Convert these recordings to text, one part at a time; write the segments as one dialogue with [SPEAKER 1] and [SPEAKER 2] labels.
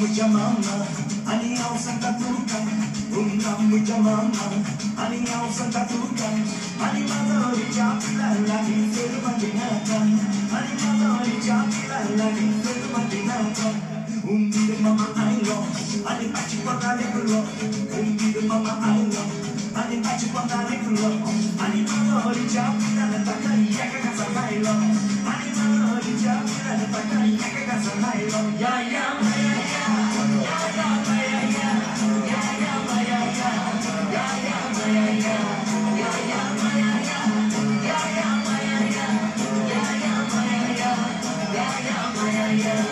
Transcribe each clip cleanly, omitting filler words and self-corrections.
[SPEAKER 1] mucha mama, aniyaw sa katukan. Mucha mama, aniyaw sa katukan. Animado ijapila lagi sermadinatan. Animado ijapila lagi sermadinatan. Umbide mama ailo, ani pachi pagale kulo. Umbide mama ailo, ani pachi pagale kulo. Animado ijapila takai yakasa bailo. Animado ijapila takai yakasa bailo. Ya ya ya ya, ya ya ya ya, ya ya ya ya, ya ya ya ya, ya ya ya ya, ya ya ya ya, ya ya ya ya, ya ya ya.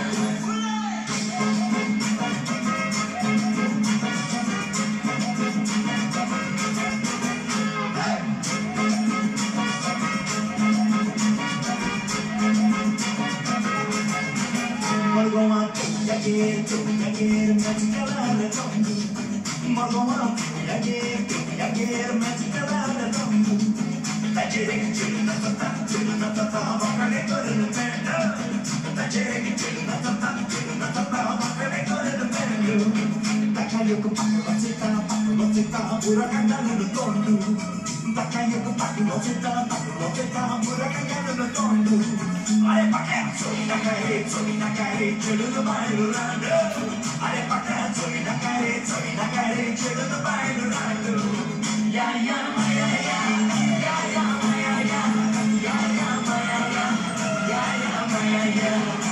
[SPEAKER 1] Ya quiero mezclar de todo. Morgoma, ya quiero mezclar de todo. Ta chirina ta ta, bakale kore de pendo. Ta chirina ta ta, bakale kore de pendo. Ta kayo ko pakilotita, pura kangalo de tondo. Ta kayo ko pakilotita, pura kangalo de tondo. Ay pakai, soy nakare, chelo de bailando. Ay pakai, soy nakare, chelo de bailando. Ya ya ya ya, ya ya ya ya, ya ya ya ya, ya ya ya ya.